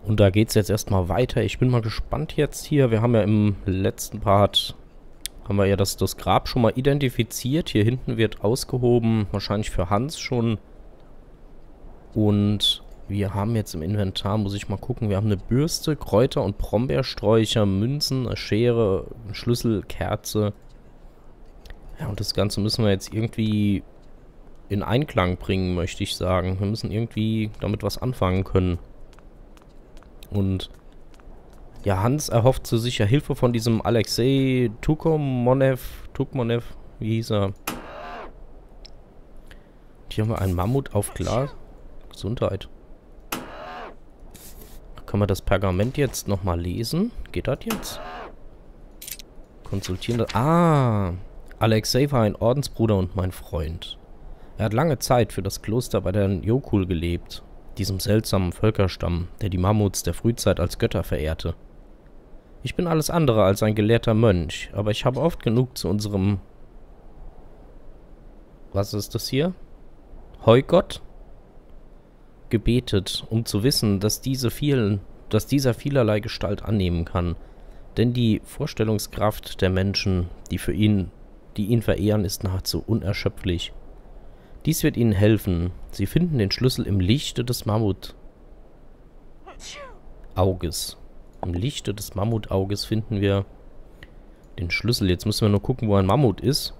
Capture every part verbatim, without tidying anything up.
Und da geht es jetzt erstmal weiter. Ich bin mal gespannt jetzt hier. Wir haben ja im letzten Part, haben wir ja das, das Grab schon mal identifiziert. Hier hinten wird ausgehoben, wahrscheinlich für Hans schon. Und wir haben jetzt im Inventar, muss ich mal gucken, wir haben eine Bürste, Kräuter und Brombeersträucher, Münzen, eine Schere, einen Schlüssel, Kerze. Ja, und das Ganze müssen wir jetzt irgendwie in Einklang bringen, möchte ich sagen. Wir müssen irgendwie damit was anfangen können. Und ja, Hans erhofft sich sicher Hilfe von diesem Alexei Tukomonev, Tukmonev, wie hieß er? Hier haben wir einen Mammut auf Glas. Gesundheit. Können wir das Pergament jetzt nochmal lesen? Geht das jetzt? Konsultieren das. Ah! Alexei war ein Ordensbruder und mein Freund. Er hat lange Zeit für das Kloster bei den Jokul gelebt, diesem seltsamen Völkerstamm, der die Mammuts der Frühzeit als Götter verehrte. Ich bin alles andere als ein gelehrter Mönch, aber ich habe oft genug zu unserem... Was ist das hier? Heugott? Gebetet, um zu wissen, dass diese vielen, dass dieser vielerlei Gestalt annehmen kann. Denn die Vorstellungskraft der Menschen, die für ihn, die ihn verehren, ist nahezu unerschöpflich. Dies wird ihnen helfen. Sie finden den Schlüssel im Lichte des Mammutauges. Im Lichte des Mammutauges finden wir den Schlüssel. Jetzt müssen wir nur gucken, wo ein Mammut ist.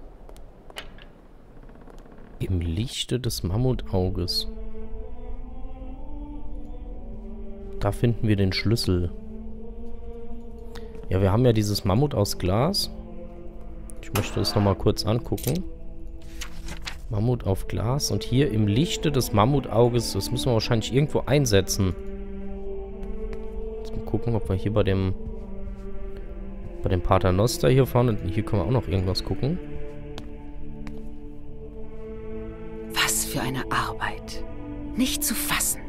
Im Lichte des Mammutauges. Da finden wir den Schlüssel. Ja, wir haben ja dieses Mammut aus Glas. Ich möchte es nochmal kurz angucken. Mammut auf Glas. Und hier im Lichte des Mammutauges, das müssen wir wahrscheinlich irgendwo einsetzen. Jetzt mal gucken, ob wir hier bei dem bei dem Paternoster hier vorne, hier können wir auch noch irgendwas gucken. Was für eine Arbeit. Nicht zu fassen.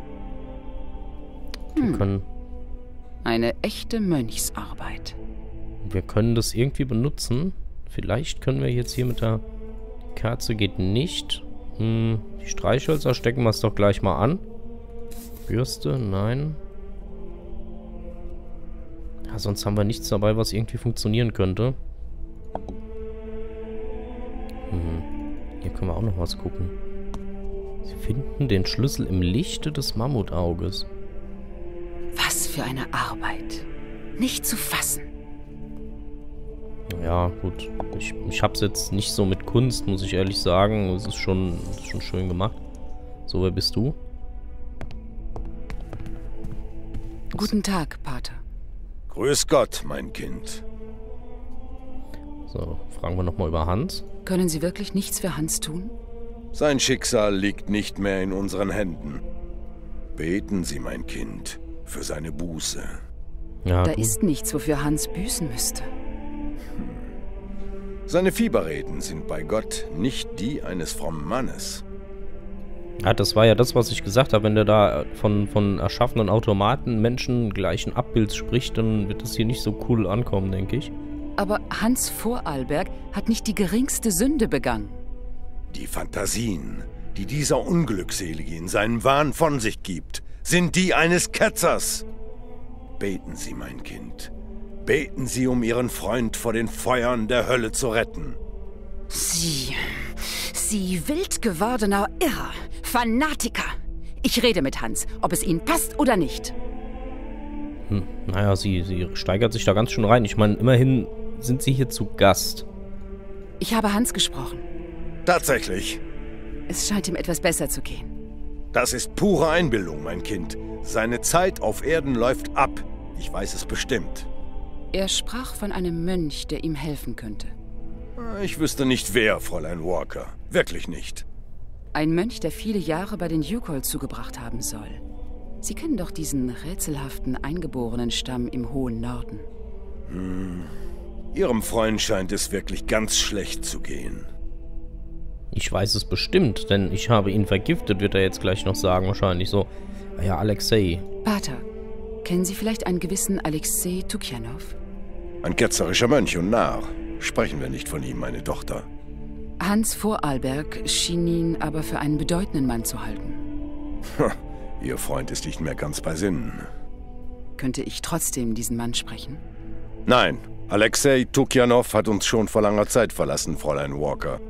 Wir Hm. können, Eine echte Mönchsarbeit. wir können das irgendwie benutzen. Vielleicht können wir jetzt hier mit der Kerze, geht nicht. Hm, die Streichhölzer stecken wir es doch gleich mal an. Bürste, nein. Ja, sonst haben wir nichts dabei, was irgendwie funktionieren könnte. Hm. Hier können wir auch noch was gucken. Sie finden den Schlüssel im Lichte des Mammutauges. Was für eine Arbeit. Nicht zu fassen. Ja, gut. Ich, ich hab's jetzt nicht so mit Kunst, muss ich ehrlich sagen. Es ist schon, es ist schon schön gemacht. So, wer bist du? Guten Tag, Pater. Grüß Gott, mein Kind. So, fragen wir nochmal über Hans. Können Sie wirklich nichts für Hans tun? Sein Schicksal liegt nicht mehr in unseren Händen. Beten Sie, mein Kind, für seine Buße. Ja, Da du. ist nichts, wofür Hans büßen müsste. Seine Fieberreden sind bei Gott nicht die eines frommen Mannes. Ja, das war ja das, was ich gesagt habe. Wenn der da von, von erschaffenen Automaten Menschen gleichen Abbilds spricht, dann wird das hier nicht so cool ankommen, denke ich. Aber Hans Vorarlberg hat nicht die geringste Sünde begangen. Die Fantasien, die dieser Unglückselige in seinem Wahn von sich gibt, sind die eines Ketzers. Beten Sie, mein Kind. Beten Sie, um Ihren Freund vor den Feuern der Hölle zu retten. Sie... Sie wild gewordener Irrer, Fanatiker. Ich rede mit Hans, ob es Ihnen passt oder nicht. Hm, naja, sie, sie steigert sich da ganz schön rein. Ich meine, immerhin sind sie hier zu Gast. Ich habe Hans gesprochen. Tatsächlich. Es scheint ihm etwas besser zu gehen. Das ist pure Einbildung, mein Kind. Seine Zeit auf Erden läuft ab. Ich weiß es bestimmt. Er sprach von einem Mönch, der ihm helfen könnte. Ich wüsste nicht wer, Fräulein Walker. Wirklich nicht. Ein Mönch, der viele Jahre bei den Jukol zugebracht haben soll. Sie kennen doch diesen rätselhaften eingeborenen Stamm im hohen Norden. Hm. Ihrem Freund scheint es wirklich ganz schlecht zu gehen. Ich weiß es bestimmt, denn ich habe ihn vergiftet, wird er jetzt gleich noch sagen, wahrscheinlich so. Ah ja, Alexei. Pater, kennen Sie vielleicht einen gewissen Alexei Tukjanov? Ein ketzerischer Mönch und Narr. Sprechen wir nicht von ihm, meine Tochter. Hans Vorarlberg schien ihn aber für einen bedeutenden Mann zu halten. Ihr Freund ist nicht mehr ganz bei Sinnen. Könnte ich trotzdem diesen Mann sprechen? Nein, Alexei Tukjanov hat uns schon vor langer Zeit verlassen, Fräulein Walker.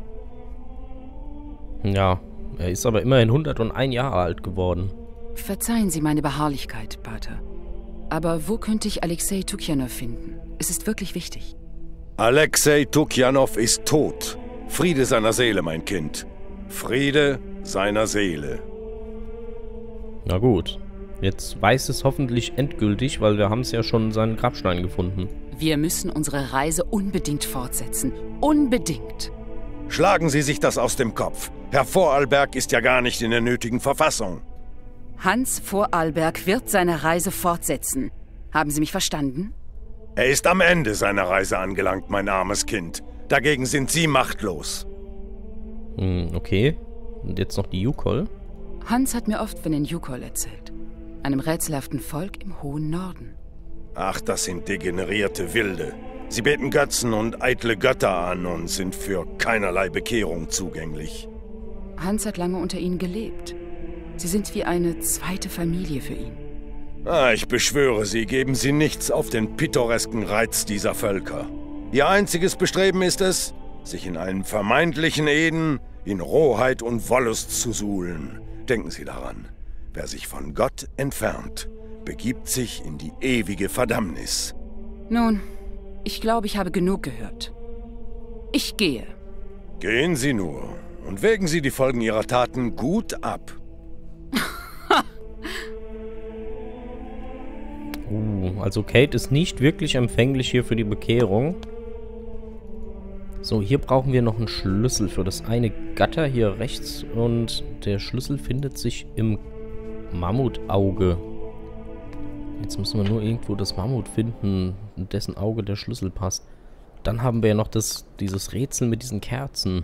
Ja, er ist aber immerhin hunderteins Jahre alt geworden. Verzeihen Sie meine Beharrlichkeit, Pater. Aber wo könnte ich Alexei Tukjanov finden? Es ist wirklich wichtig. Alexei Tukjanov ist tot. Friede seiner Seele, mein Kind. Friede seiner Seele. Na gut. Jetzt weiß es hoffentlich endgültig, weil wir haben es ja schon seinen Grabstein gefunden. Wir müssen unsere Reise unbedingt fortsetzen. Unbedingt. Schlagen Sie sich das aus dem Kopf. Herr Vorarlberg ist ja gar nicht in der nötigen Verfassung. Hans Vorarlberg wird seine Reise fortsetzen. Haben Sie mich verstanden? Er ist am Ende seiner Reise angelangt, mein armes Kind. Dagegen sind Sie machtlos. Hm, okay. Und jetzt noch die Yukol? Hans hat mir oft von den Yukol erzählt. Einem rätselhaften Volk im hohen Norden. Ach, das sind degenerierte Wilde. Sie beten Götzen und eitle Götter an und sind für keinerlei Bekehrung zugänglich. Hans hat lange unter ihnen gelebt. Sie sind wie eine zweite Familie für ihn. Ah, ich beschwöre Sie, geben Sie nichts auf den pittoresken Reiz dieser Völker. Ihr einziges Bestreben ist es, sich in einem vermeintlichen Eden in Rohheit und Wollust zu suhlen. Denken Sie daran, wer sich von Gott entfernt, begibt sich in die ewige Verdammnis. Nun, ich glaube, ich habe genug gehört. Ich gehe. Gehen Sie nur und wägen Sie die Folgen Ihrer Taten gut ab. uh, also Kate ist nicht wirklich empfänglich hier für die Bekehrung. So, hier brauchen wir noch einen Schlüssel für das eine Gatter hier rechts. Und der Schlüssel findet sich im Mammutauge. Jetzt müssen wir nur irgendwo das Mammut finden, in dessen Auge der Schlüssel passt. Dann haben wir ja noch das, dieses Rätsel mit diesen Kerzen.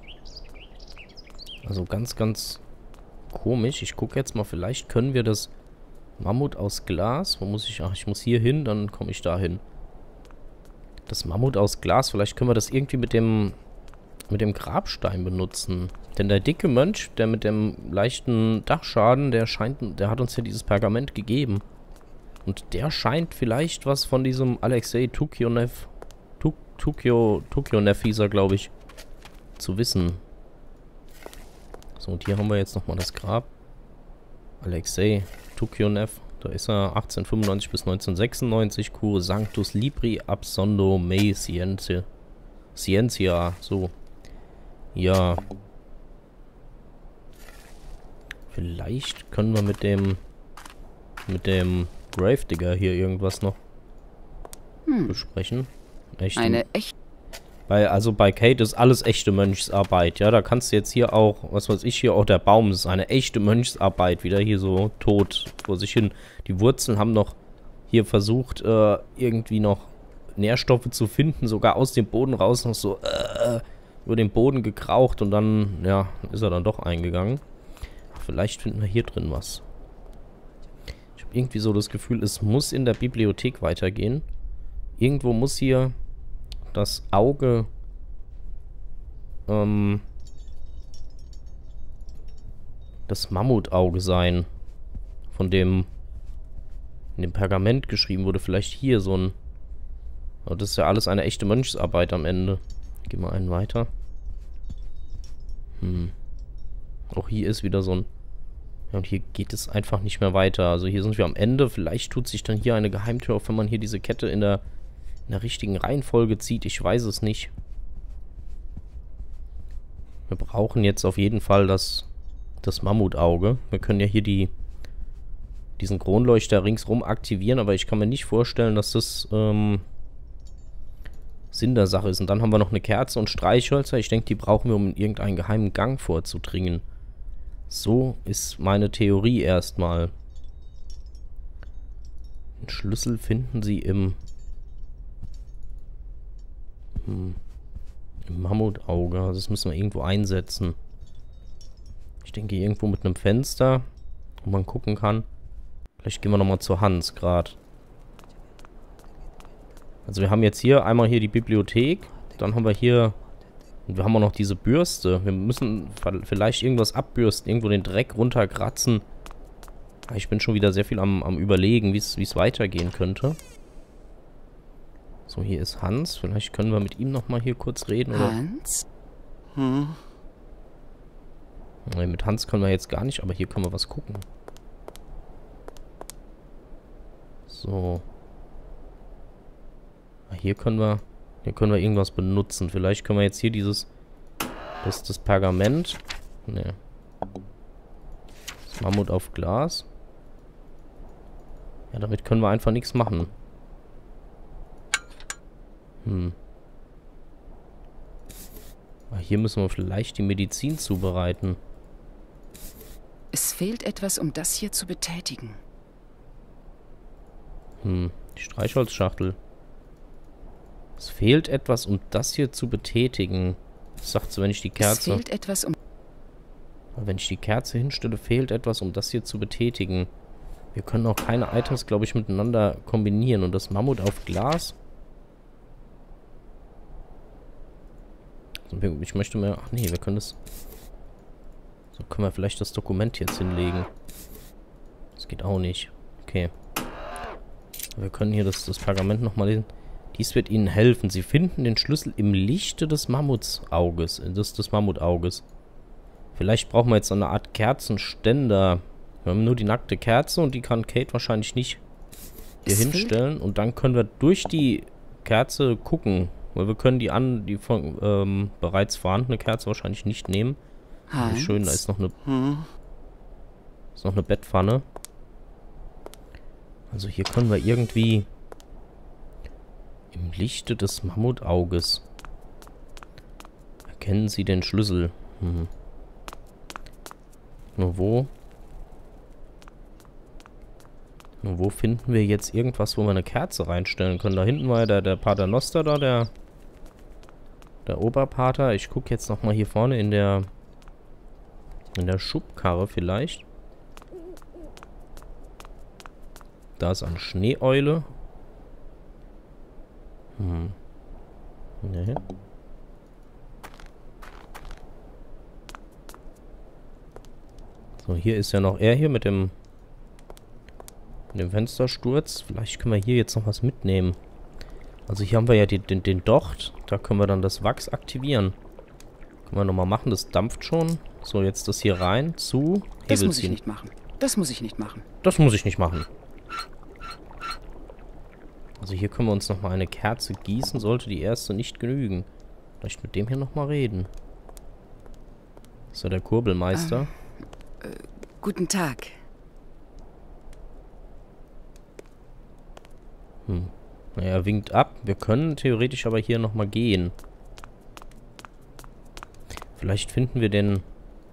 Also ganz, ganz komisch. Ich gucke jetzt mal, vielleicht können wir das Mammut aus Glas. Wo muss ich? Ach, ich muss hier hin, dann komme ich da hin. Das Mammut aus Glas, vielleicht können wir das irgendwie mit dem mit dem Grabstein benutzen. Denn der dicke Mönch, der mit dem leichten Dachschaden, der scheint, der hat uns ja dieses Pergament gegeben. Und der scheint vielleicht was von diesem Alexei Tukjanov, Tuk, Tukio, Tukjanov hieß er, glaube ich, zu wissen. So, und hier haben wir jetzt nochmal das Grab. Alexei Tukjanov. Da ist er, achtzehnhundertfünfundneunzig bis neunzehnhundertsechsundneunzig, Cure Sanctus Libri Absondo Mei Scientia. Scientia, so. Ja. Vielleicht können wir mit dem mit dem Gravedigger hier irgendwas noch hm. besprechen. Echte, Eine echte... Weil, also bei Kate ist alles echte Mönchsarbeit, ja, da kannst du jetzt hier auch, was weiß ich, hier auch der Baum ist eine echte Mönchsarbeit, wieder hier so tot vor sich hin. Die Wurzeln haben noch hier versucht, äh, irgendwie noch Nährstoffe zu finden, sogar aus dem Boden raus, noch so, äh, über den Boden gekraucht und dann, ja, ist er dann doch eingegangen. Vielleicht finden wir hier drin was. Ich habe irgendwie so das Gefühl, es muss in der Bibliothek weitergehen. Irgendwo muss hier das Auge ähm, das Mammutauge sein, von dem in dem Pergament geschrieben wurde. Vielleicht hier so ein... Aber das ist ja alles eine echte Mönchsarbeit am Ende. Gehen wir einen weiter. Hm. Auch hier ist wieder so ein... Ja, und hier geht es einfach nicht mehr weiter. Also hier sind wir am Ende. Vielleicht tut sich dann hier eine Geheimtür auf, wenn man hier diese Kette in der in der richtigen Reihenfolge zieht. Ich weiß es nicht. Wir brauchen jetzt auf jeden Fall das, das Mammutauge. Wir können ja hier die diesen Kronleuchter ringsrum aktivieren, aber ich kann mir nicht vorstellen, dass das ähm, Sinn der Sache ist. Und dann haben wir noch eine Kerze und Streichhölzer. Ich denke, die brauchen wir, um in irgendeinen geheimen Gang vorzudringen. So ist meine Theorie erstmal. Den Schlüssel finden Sie im Hm. Im Mammutauge. Also das müssen wir irgendwo einsetzen. Ich denke irgendwo mit einem Fenster, wo man gucken kann. Vielleicht gehen wir nochmal zu Hans gerade. Also wir haben jetzt hier einmal hier die Bibliothek. Dann haben wir hier... Und wir haben auch noch diese Bürste. Wir müssen vielleicht irgendwas abbürsten. Irgendwo den Dreck runterkratzen. Ich bin schon wieder sehr viel am, am Überlegen, wie es weitergehen könnte. So, hier ist Hans. Vielleicht können wir mit ihm nochmal hier kurz reden, oder? Hans? Hm? Nee, mit Hans können wir jetzt gar nicht, aber hier können wir was gucken. So. Hier können wir... Hier können wir irgendwas benutzen. Vielleicht können wir jetzt hier dieses... Das ist das Pergament. Ne. Das Mammut auf Glas. Ja, damit können wir einfach nichts machen. Hm. Aber hier müssen wir vielleicht die Medizin zubereiten. Es fehlt etwas, um das hier zu betätigen. Hm, die Streichholzschachtel. Es fehlt etwas, um das hier zu betätigen. Was sagt sie, wenn ich die Kerze... Es fehlt etwas, um... Wenn ich die Kerze hinstelle, fehlt etwas, um das hier zu betätigen. Wir können auch keine Items, glaube ich, miteinander kombinieren. Und das Mammut auf Glas... Ich möchte mir... Ach nee, wir können das... So können wir vielleicht das Dokument jetzt hinlegen. Das geht auch nicht. Okay. Wir können hier das, das Pergament nochmal lesen. Dies wird Ihnen helfen. Sie finden den Schlüssel im Lichte des Mammutsauges. Des, des Mammutauges. Vielleicht brauchen wir jetzt so eine Art Kerzenständer. Wir haben nur die nackte Kerze und die kann Kate wahrscheinlich nicht hier hinstellen. Und dann können wir durch die Kerze gucken. Weil wir können die an, die von, ähm, bereits vorhandene Kerze wahrscheinlich nicht nehmen. Wie schön, da ist noch eine... Hm? Ist noch eine Bettpfanne. Also hier können wir irgendwie... Im Lichte des Mammutauges. Erkennen Sie den Schlüssel. Hm. Nur wo? Nur wo finden wir jetzt irgendwas, wo wir eine Kerze reinstellen können? Da hinten war ja der, der Pater Noster da, der... Der Oberpater. Ich gucke jetzt nochmal hier vorne in der... In der Schubkarre vielleicht. Da ist eine Schneeeule. Hm. Nee. So, hier ist ja noch er hier mit dem... Mit dem Fenstersturz. Vielleicht können wir hier jetzt noch was mitnehmen. Also hier haben wir ja die, den, den Docht. Da können wir dann das Wachs aktivieren. Können wir nochmal machen. Das dampft schon. So, jetzt das hier rein. Zu. Das muss ich nicht machen. Das muss ich nicht machen. Das muss ich nicht machen. Also hier können wir uns nochmal eine Kerze gießen. Sollte die erste nicht genügen. Vielleicht mit dem hier nochmal reden. Das ist ja der Kurbelmeister. Ähm, äh, guten Tag. Hm. Naja, er winkt ab. Wir können theoretisch aber hier nochmal gehen. Vielleicht finden wir den...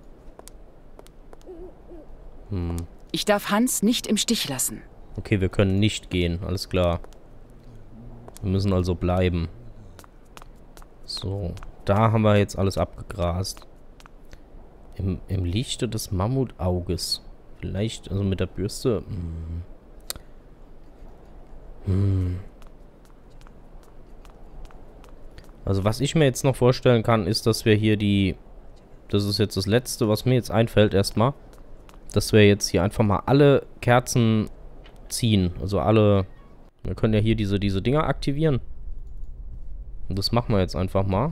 Hm. Ich darf Hans nicht im Stich lassen. Okay, wir können nicht gehen. Alles klar. Wir müssen also bleiben. So. Da haben wir jetzt alles abgegrast. Im, im Lichte des Mammutauges. Vielleicht, also mit der Bürste... Hm. Hm. Also was ich mir jetzt noch vorstellen kann, ist, dass wir hier die... Das ist jetzt das Letzte, was mir jetzt einfällt erstmal. Dass wir jetzt hier einfach mal alle Kerzen ziehen. Also alle... Wir können ja hier diese, diese Dinger aktivieren. Und das machen wir jetzt einfach mal.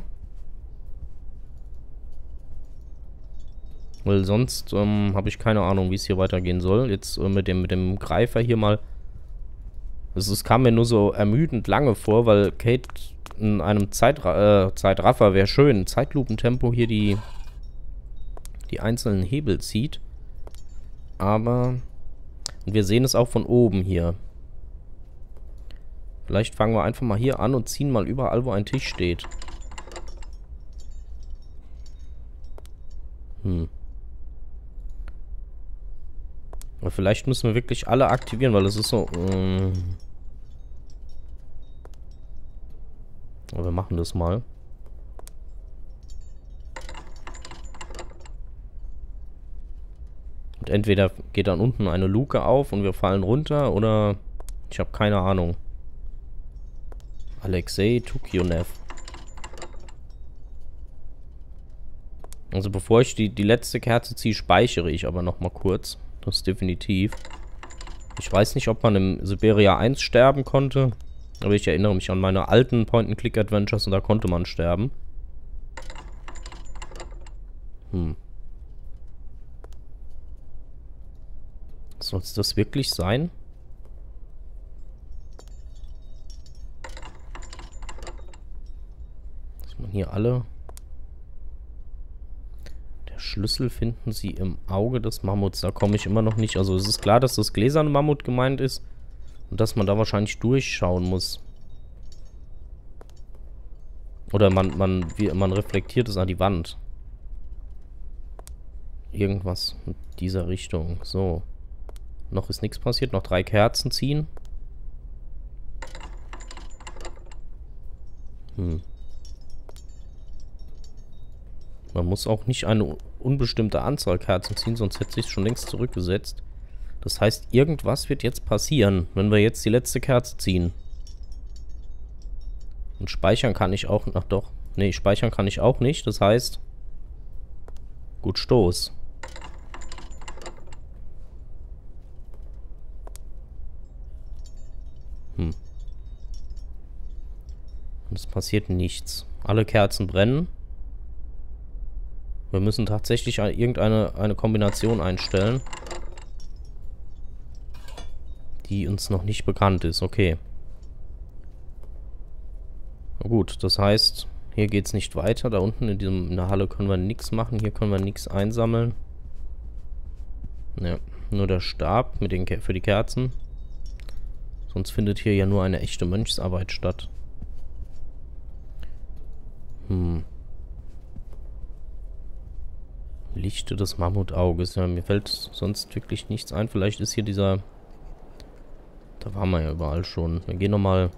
Weil sonst ähm, habe ich keine Ahnung, wie es hier weitergehen soll. Jetzt äh, mit dem, mit dem Greifer hier mal... Es, es kam mir nur so ermüdend lange vor, weil Kate in einem Zeitra äh, Zeitraffer wäre schön. Zeitlupentempo hier die, die einzelnen Hebel zieht. Aber... Und wir sehen es auch von oben hier. Vielleicht fangen wir einfach mal hier an und ziehen mal überall, wo ein Tisch steht. Hm. Aber vielleicht müssen wir wirklich alle aktivieren, weil es ist so... Ähm Aber wir machen das mal. Und entweder geht dann unten eine Luke auf und wir fallen runter, oder... Ich habe keine Ahnung. Alexei Tukionev. Also bevor ich die, die letzte Kerze ziehe, speichere ich aber noch mal kurz. Das ist definitiv. Ich weiß nicht, ob man im Siberia eins sterben konnte. Aber ich erinnere mich an meine alten Point-and-Click-Adventures und da konnte man sterben. Hm. Soll es das wirklich sein? Dass man hier alle... Der Schlüssel finden Sie im Auge des Mammuts. Da komme ich immer noch nicht. Also es ist klar, dass das gläserne Mammut gemeint ist. Und dass man da wahrscheinlich durchschauen muss. Oder man, man, wie, man reflektiert es an die Wand. Irgendwas in dieser Richtung. So. Noch ist nichts passiert. Noch drei Kerzen ziehen. Hm. Man muss auch nicht eine unbestimmte Anzahl Kerzen ziehen, sonst hätte sich schon längst zurückgesetzt. Das heißt, irgendwas wird jetzt passieren, wenn wir jetzt die letzte Kerze ziehen. Und speichern kann ich auch... Ach doch. Nee, speichern kann ich auch nicht. Das heißt... Gut, Stoß. Hm. Und es passiert nichts. Alle Kerzen brennen. Wir müssen tatsächlich irgendeine eine Kombination einstellen, die uns noch nicht bekannt ist. Okay. Na gut, das heißt, hier geht es nicht weiter. Da unten in, diesem, in der Halle können wir nichts machen. Hier können wir nichts einsammeln. Ja, nur der Stab mit den, für die Kerzen. Sonst findet hier ja nur eine echte Mönchsarbeit statt. Hm. Lichte des Mammutauges. Ja, mir fällt sonst wirklich nichts ein. Vielleicht ist hier dieser... Da waren wir ja überall schon. Wir gehen nochmal...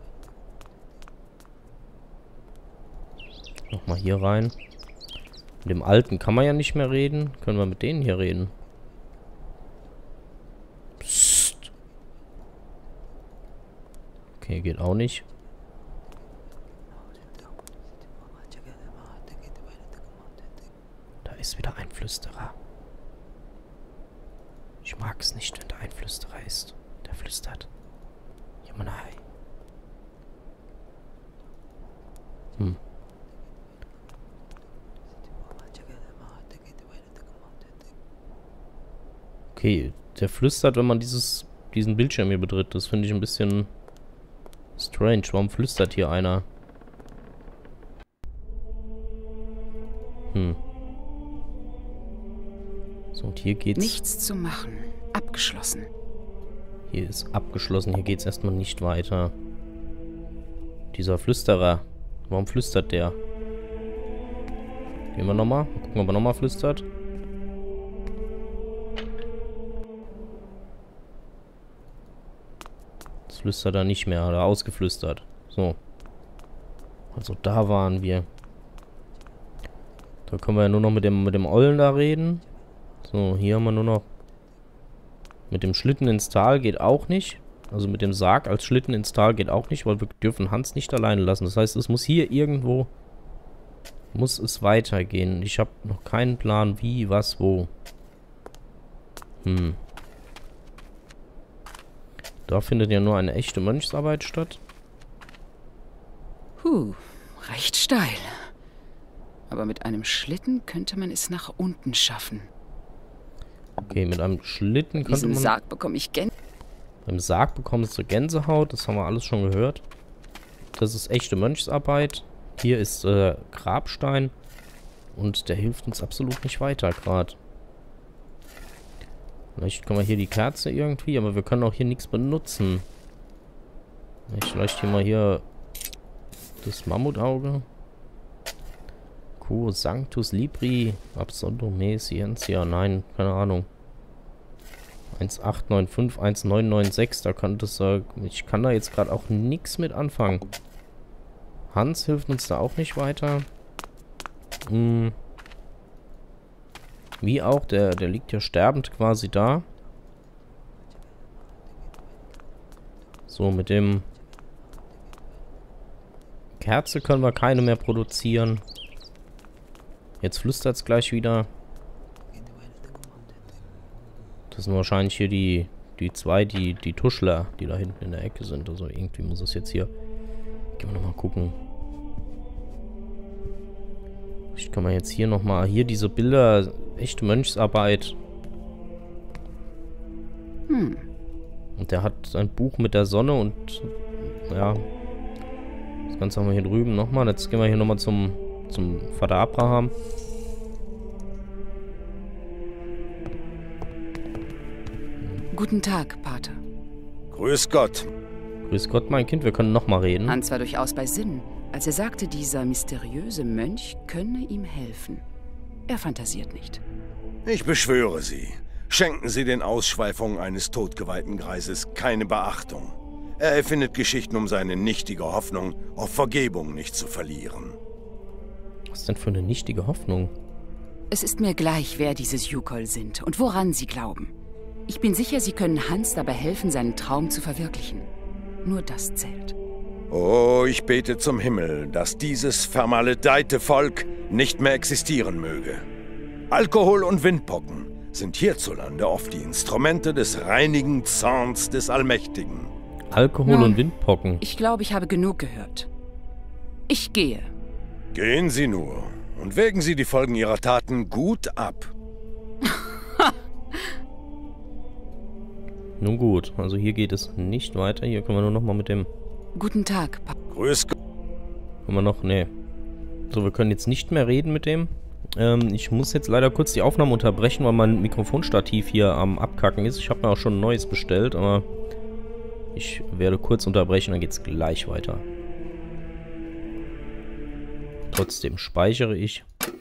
Nochmal hier rein. Mit dem Alten kann man ja nicht mehr reden. Können wir mit denen hier reden? Psst. Okay, geht auch nicht. Da ist wieder ein Flüsterer. Ich mag es nicht, wenn da ein Flüsterer ist. Der flüstert. Yamanai. Hm. Okay, der flüstert, wenn man dieses, diesen Bildschirm hier betritt. Das finde ich ein bisschen strange. Warum flüstert hier einer? Hm. So, und hier geht's... Nichts zu machen. Abgeschlossen. Hier ist abgeschlossen. Hier geht's erstmal nicht weiter. Dieser Flüsterer. Warum flüstert der? Gehen wir nochmal. Mal gucken, ob er nochmal flüstert. Das flüstert er nicht mehr. Hat er ausgeflüstert. So. Also da waren wir. Da können wir ja nur noch mit dem, mit dem Ollen da reden. So, hier haben wir nur noch... Mit dem Schlitten ins Tal geht auch nicht. Also mit dem Sarg als Schlitten ins Tal geht auch nicht, weil wir dürfen Hans nicht alleine lassen. Das heißt, es muss hier irgendwo... Muss es weitergehen. Ich habe noch keinen Plan, wie, was, wo. Hm. Da findet ja nur eine echte Mönchsarbeit statt. Huh, recht steil. Aber mit einem Schlitten könnte man es nach unten schaffen. Okay, mit einem Schlitten könnte Diesen man... Sarg bekomme ich Gänsehaut. Beim Sarg bekommst du Gänsehaut. Das haben wir alles schon gehört. Das ist echte Mönchsarbeit. Hier ist äh, Grabstein. Und der hilft uns absolut nicht weiter gerade. Vielleicht können wir hier die Kerze irgendwie, aber wir können auch hier nichts benutzen. Vielleicht hier mal hier das Mammutauge. Quo Sanctus Libri Absondo Me Scientia. Nein, keine Ahnung. eins acht neun fünf, eins neun neun sechs, da kann das, äh, ich kann da jetzt gerade auch nichts mit anfangen. Hans hilft uns da auch nicht weiter. Hm. Wie auch, der, der liegt ja sterbend quasi da. So, mit dem Kerze können wir keine mehr produzieren. Jetzt flüstert es gleich wieder. Das sind wahrscheinlich hier die, die zwei, die, die Tuschler, die da hinten in der Ecke sind. Also irgendwie muss es jetzt hier... Gehen wir nochmal gucken. Ich kann mal jetzt hier nochmal... Hier diese Bilder, echte Mönchsarbeit. Hm. Und der hat ein Buch mit der Sonne und... Ja... Das Ganze haben wir hier drüben nochmal. Jetzt gehen wir hier nochmal zum, zum Vater Abraham. Guten Tag, Pater. Grüß Gott. Grüß Gott, mein Kind, wir können nochmal reden. Hans war durchaus bei Sinn, als er sagte, dieser mysteriöse Mönch könne ihm helfen. Er fantasiert nicht. Ich beschwöre Sie, schenken Sie den Ausschweifungen eines todgeweihten Greises keine Beachtung. Er erfindet Geschichten, um seine nichtige Hoffnung auf Vergebung nicht zu verlieren. Was ist denn für eine nichtige Hoffnung? Es ist mir gleich, wer dieses Yukol sind und woran sie glauben. Ich bin sicher, sie können Hans dabei helfen, seinen Traum zu verwirklichen. Nur das zählt. Oh, ich bete zum Himmel, dass dieses vermaledeite Volk nicht mehr existieren möge. Alkohol und Windpocken sind hierzulande oft die Instrumente des reinigen Zorns des Allmächtigen. Alkohol Nun, und Windpocken. Ich glaube, ich habe genug gehört. Ich gehe. Gehen Sie nur und wägen Sie die Folgen Ihrer Taten gut ab. Nun gut, also hier geht es nicht weiter. Hier können wir nur noch mal mit dem... Guten Tag, Papa. Grüß Gott. Können wir noch... Nee. So, wir können jetzt nicht mehr reden mit dem. Ähm, ich muss jetzt leider kurz die Aufnahme unterbrechen, weil mein Mikrofonstativ hier am Abkacken ist. Ich habe mir auch schon ein neues bestellt, aber... Ich werde kurz unterbrechen, dann geht es gleich weiter. Trotzdem speichere ich.